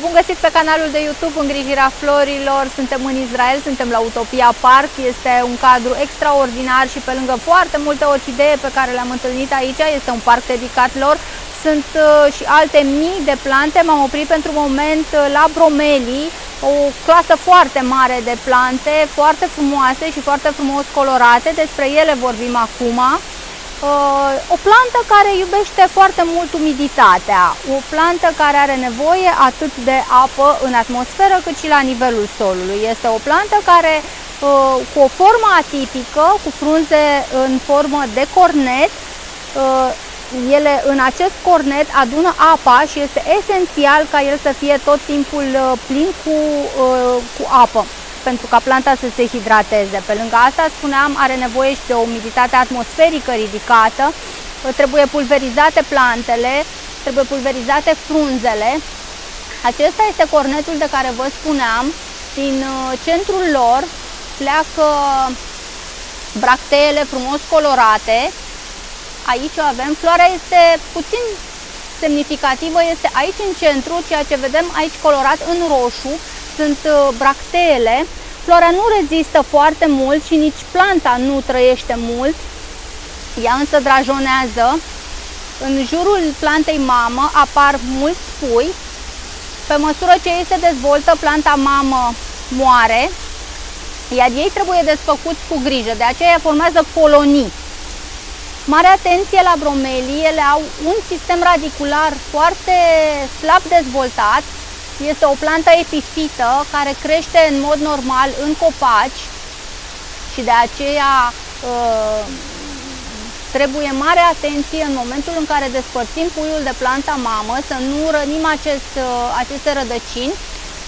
Bun găsit pe canalul de YouTube Îngrijirea Florilor. Suntem în Israel, suntem la Utopia Park. Este un cadru extraordinar și pe lângă foarte multe orhidee pe care le-am întâlnit aici, este un parc dedicat lor. Sunt și alte mii de plante. M-am oprit pentru moment la bromelii, o clasă foarte mare de plante, foarte frumoase și foarte frumos colorate. Despre ele vorbim acum. O plantă care iubește foarte mult umiditatea, o plantă care are nevoie atât de apă în atmosferă cât și la nivelul solului. Este o plantă care cu o formă atipică, cu frunze în formă de cornet, ele în acest cornet adună apa și este esențial ca el să fie tot timpul plin cu apă, pentru ca planta să se hidrateze. Pe lângă asta, spuneam, are nevoie și de o umiditate atmosferică ridicată, trebuie pulverizate plantele, trebuie pulverizate frunzele. Acesta este cornetul de care vă spuneam. Din centrul lor pleacă bracteele frumos colorate. Aici o avem, floarea este puțin semnificativă, este aici în centru, ceea ce vedem aici colorat în roșu sunt bracteele. Floarea nu rezistă foarte mult și nici planta nu trăiește mult, ea însă drajonează. În jurul plantei mamă apar mulți pui. Pe măsură ce ei se dezvoltă, planta mamă moare, iar ei trebuie desfăcuți cu grijă, de aceea formează colonii. Mare atenție la bromelii, ele au un sistem radicular foarte slab dezvoltat. Este o plantă epifită care crește în mod normal în copaci și de aceea trebuie mare atenție în momentul în care despărțim puiul de planta mamă, să nu rănim aceste rădăcini.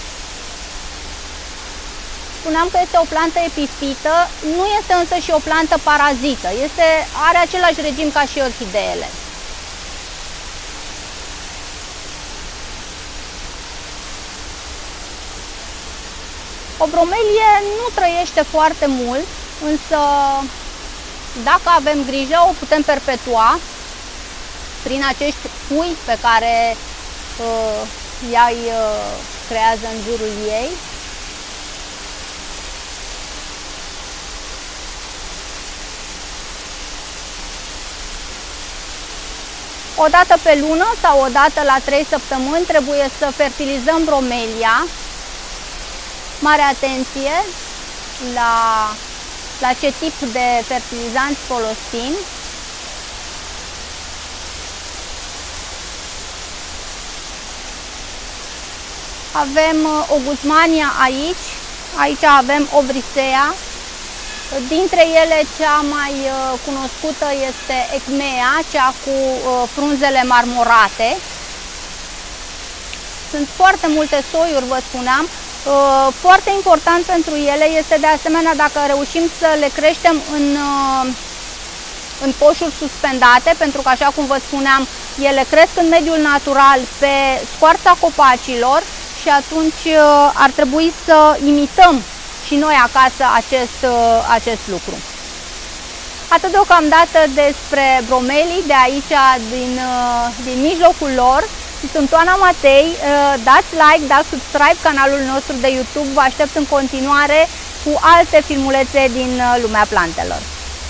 Spuneam că este o plantă epifită, nu este însă și o plantă parazită, are același regim ca și orhideele. O bromelie nu trăiește foarte mult, însă dacă avem grijă o putem perpetua prin acești pui pe care ea îi creează în jurul ei. O dată pe lună sau o dată la 3 săptămâni trebuie să fertilizăm bromelia. Mare atenție la ce tip de fertilizanți folosim. Avem o guzmania aici avem o brisea. Dintre ele cea mai cunoscută este ecmea, cea cu frunzele marmorate. Sunt foarte multe soiuri, vă spuneam. Foarte important pentru ele este de asemenea dacă reușim să le creștem în coșuri suspendate, pentru că, așa cum vă spuneam, ele cresc în mediul natural pe scoarța copacilor și atunci ar trebui să imităm și noi acasă acest lucru. Atât deocamdată despre bromelii de aici, din mijlocul lor. Sunt Oana Matei, dați like, dați subscribe canalul nostru de YouTube, vă aștept în continuare cu alte filmulețe din lumea plantelor.